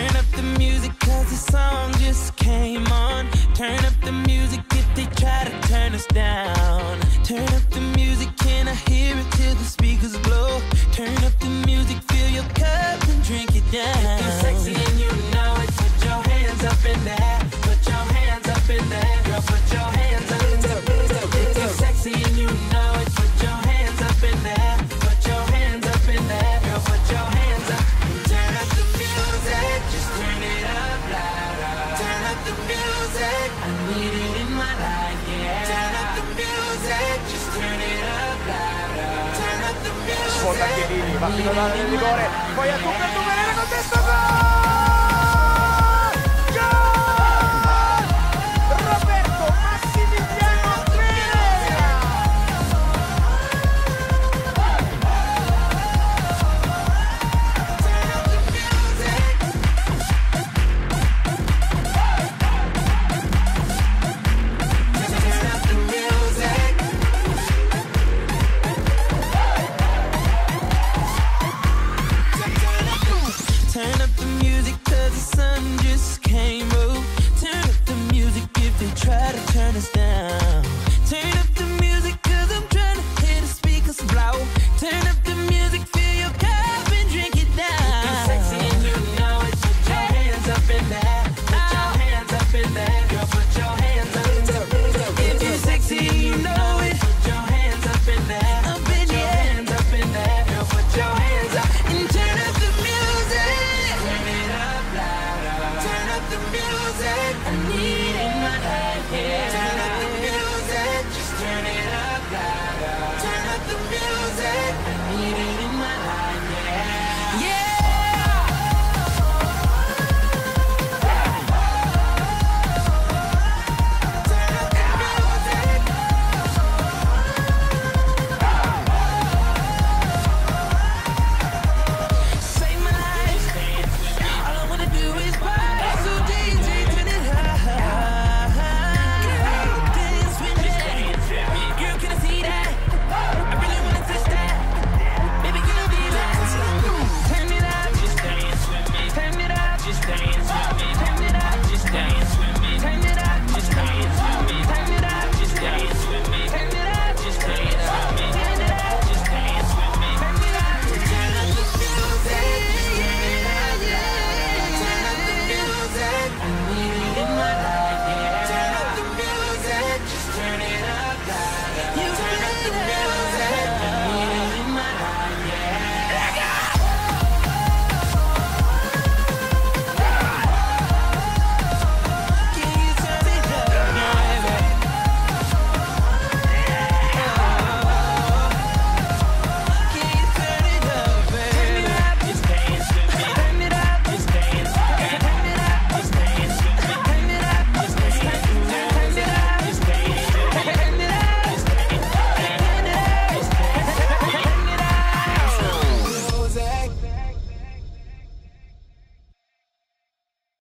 Turn up the music cause the song just came on. Turn up the music if they try to turn us down. Turn up the music, can I hear it till the speakers blow? Turn up the music, fill your cup and drink it down. If you're sexy and you know it, put your hands up in there. Put your hands up in there. Girl, put your hands up in there. If you're sexy and you know it, put your hands up in there. Put your hands up in there. Girl, put your hands up. Turn up the music, just turn it up louder. Turn up the music, I need it in my life, yeah. Turn up the music, just turn it up louder. Turn up the music. Sfonda Chiellini, va fino al rigore, poi a tu per tu, Venere con testa, gol!